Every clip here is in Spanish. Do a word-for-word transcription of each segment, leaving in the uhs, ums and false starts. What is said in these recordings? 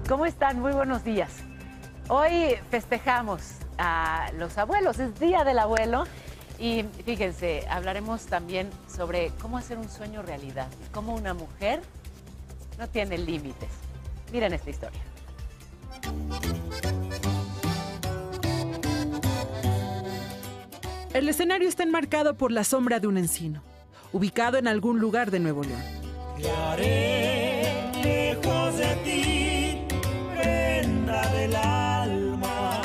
¿Cómo están? Muy buenos días. Hoy festejamos a los abuelos, es Día del Abuelo. Y fíjense, hablaremos también sobre cómo hacer un sueño realidad, cómo una mujer no tiene límites. Miren esta historia. El escenario está enmarcado por la sombra de un encino, ubicado en algún lugar de Nuevo León. Te haré lejos de ti, prenda del alma.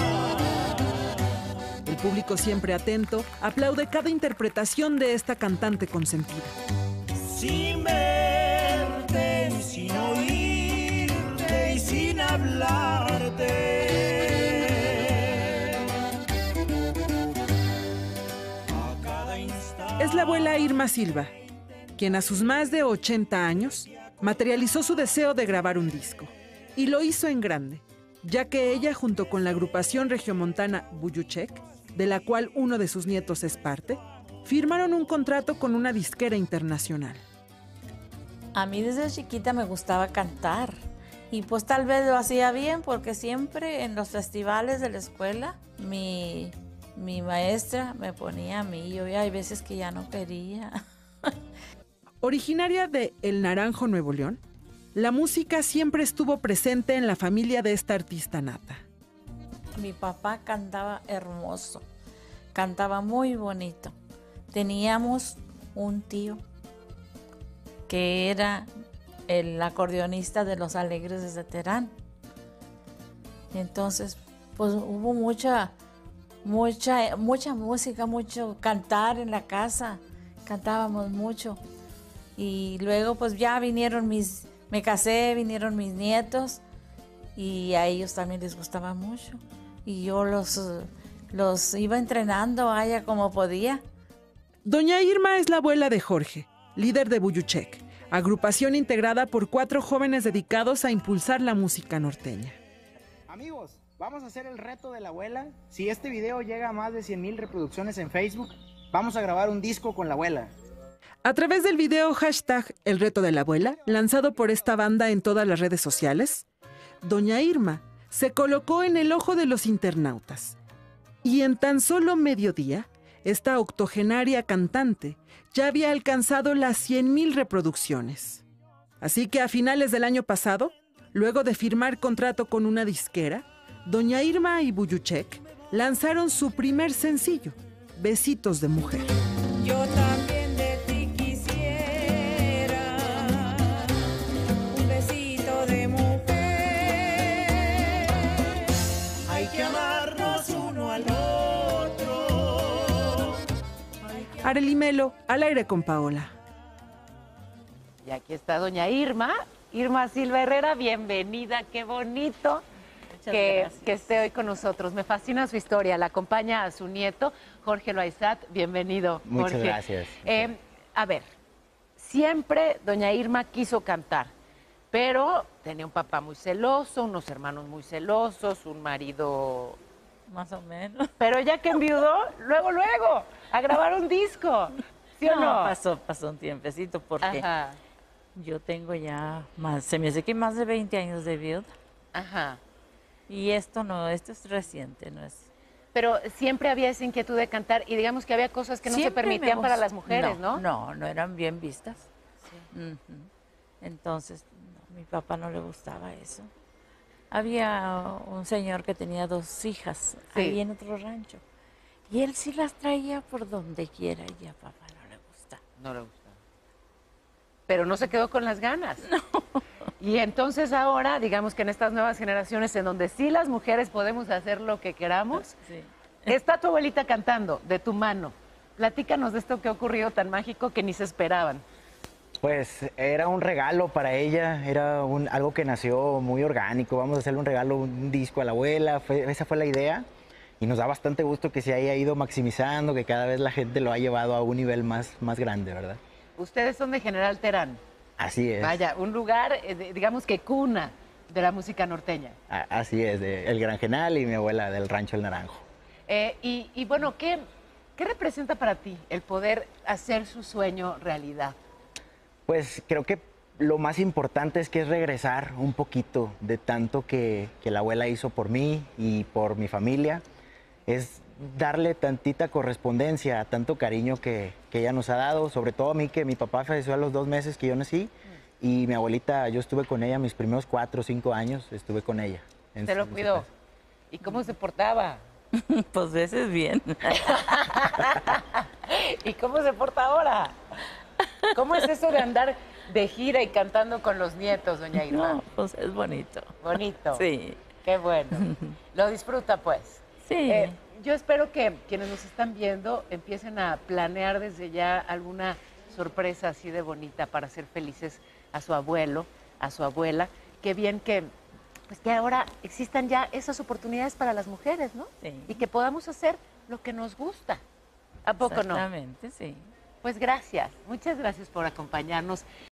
El público, siempre atento, aplaude cada interpretación de esta cantante consentida. Sin verte, sin oírte y sin hablarte. Es la abuela Irma Silva, quien a sus más de ochenta años materializó su deseo de grabar un disco. Y lo hizo en grande, ya que ella, junto con la agrupación regiomontana Buyuchek, de la cual uno de sus nietos es parte, firmaron un contrato con una disquera internacional. A mí desde chiquita me gustaba cantar y pues tal vez lo hacía bien porque siempre en los festivales de la escuela mi, mi maestra me ponía a mí y yo hay veces que ya no quería. Originaria de El Naranjo, Nuevo León, la música siempre estuvo presente en la familia de esta artista nata. Mi papá cantaba hermoso, cantaba muy bonito. Teníamos un tío que era el acordeonista de Los Alegres de Terán. Entonces, pues hubo mucha, mucha, mucha música, mucho cantar en la casa. Cantábamos mucho. Y luego, pues ya vinieron mis, me casé, vinieron mis nietos y a ellos también les gustaba mucho. Y yo los, los iba entrenando a ella como podía. Doña Irma es la abuela de Jorge, líder de Buyuchek, agrupación integrada por cuatro jóvenes dedicados a impulsar la música norteña. Amigos, vamos a hacer el reto de la abuela. Si este video llega a más de cien mil reproducciones en Facebook, vamos a grabar un disco con la abuela. A través del video hashtag El Reto de la Abuela, lanzado por esta banda en todas las redes sociales, Doña Irma se colocó en el ojo de los internautas. Y en tan solo mediodía, esta octogenaria cantante ya había alcanzado las cien mil reproducciones. Así que a finales del año pasado, luego de firmar contrato con una disquera, Doña Irma y Buyuchek lanzaron su primer sencillo, Besitos de Mujer. Yo también de ti quisiera un besito de mujer. Hay que amarnos uno al otro. Arely Melo, al aire con Paola. Y aquí está doña Irma, Irma Silva Herrera, bienvenida, qué bonito que, que esté hoy con nosotros. Me fascina su historia, la acompaña a su nieto, Jorge Loaizat, bienvenido, Muchas Jorge. gracias. Eh, a ver, siempre doña Irma quiso cantar, pero tenía un papá muy celoso, unos hermanos muy celosos, un marido... Más o menos. Pero ya que enviudó, luego, luego, a grabar un disco, ¿sí o no? No, pasó, pasó un tiempecito porque Ajá, yo tengo ya más, se me hace que más de veinte años de viuda. ajá. Y esto no, esto es reciente, no es... Pero siempre había esa inquietud de cantar y digamos que había cosas que no se Siempre me permitían para gust- las mujeres, ¿no? No, no eran bien vistas. Sí. Ujú. Entonces, no, mi papá no le gustaba eso. Había un señor que tenía dos hijas Sí. ahí en otro rancho. Y él sí las traía por donde quiera y a papá no le gusta. No le gustaba. Pero no se quedó con las ganas. Y entonces ahora, digamos que en estas nuevas generaciones en donde sí las mujeres podemos hacer lo que queramos, Sí. está tu abuelita cantando de tu mano. Platícanos de esto que ha ocurrido tan mágico que ni se esperaban. Pues era un regalo para ella, era un, algo que nació muy orgánico. Vamos a hacerle un regalo, un disco a la abuela, fue, esa fue la idea. Y nos da bastante gusto que se haya ido maximizando, que cada vez la gente lo ha llevado a un nivel más, más grande, ¿verdad? Ustedes son de General Terán. Así es. Vaya, un lugar, eh, de- digamos que cuna de la música norteña. A- así es, de El Gran Genal y mi abuela del Rancho El Naranjo. Eh, y, y bueno, ¿qué, ¿qué representa para ti el poder hacer su sueño realidad? Pues creo que lo más importante es que es regresar un poquito de tanto que, que la abuela hizo por mí y por mi familia. Es darle tantita correspondencia, tanto cariño que, que ella nos ha dado, sobre todo a mí, que mi papá falleció a los dos meses que yo nací, y mi abuelita, yo estuve con ella mis primeros cuatro o cinco años, estuve con ella. en Se su- lo en su cuidó. casa. ¿Y cómo se portaba? Pues veces bien. ¿Y cómo se porta ahora? ¿Cómo es eso de andar de gira y cantando con los nietos, doña Irma? No, pues es bonito. Bonito. Sí, Qué bueno. Lo disfruta, pues. sí. Eh, yo espero que quienes nos están viendo empiecen a planear desde ya alguna sorpresa así de bonita para hacer felices a su abuelo, a su abuela. Qué bien que, pues que ahora existan ya esas oportunidades para las mujeres, ¿no? Sí. Y que podamos hacer lo que nos gusta. ¿A poco no? Exactamente, sí. Pues gracias, muchas gracias por acompañarnos.